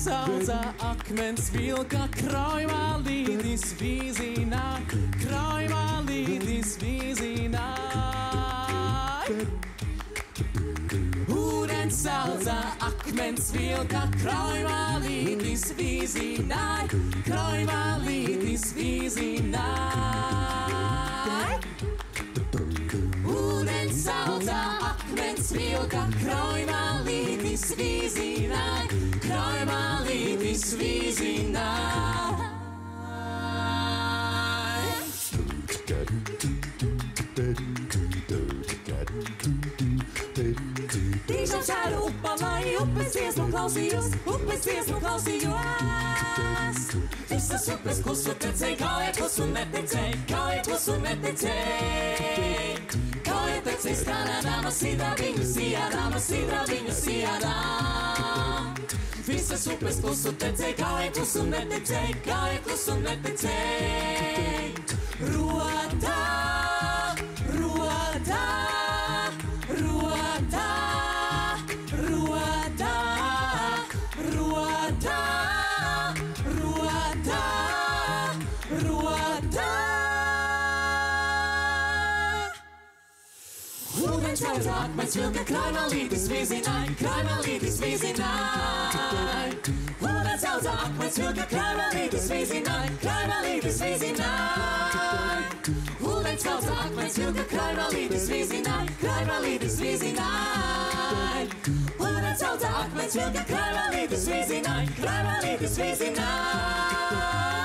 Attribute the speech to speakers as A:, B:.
A: sauca akmens vilka, krājmalītis vīzināj, krājmalītis vīzināj. Ūdens sauca akmens vilka, krājmalītis vīzināj, krājmalītis vīzināj. Ūdens sauca akmens vilka, krājmalītis vīzināj, krājmalītis vīzināj. Tīšām šāru upalai, upes dziesmu klausījos, upes dziesmu klausījos. Visas upes klusu tecēja, kāja klusu netecēja, kāja klusu netecēja. Kāja tecēja skanā dāma sidrā viņu sijādā. Visas upes klusu tecēja, kāja klusu netecēja, kāja klusu netecēja. Rodā, rodā, rodā, rodā, rodā, rodā, rodā. Ūdens sauca akmens vilka, krājmalītis vīzināj, krājmalītis vīzināj. Ūdens sauca akmens vilka, krājmalītis vīzināj, krājmalītis vīzināj. Ūdens sauca akmens vilka, krājmalītis vīzināj, krājmalītis vīzināj. Ūdens sauca akmens vilka, krājmalītis vīzināj, krājmalītis vīzināj.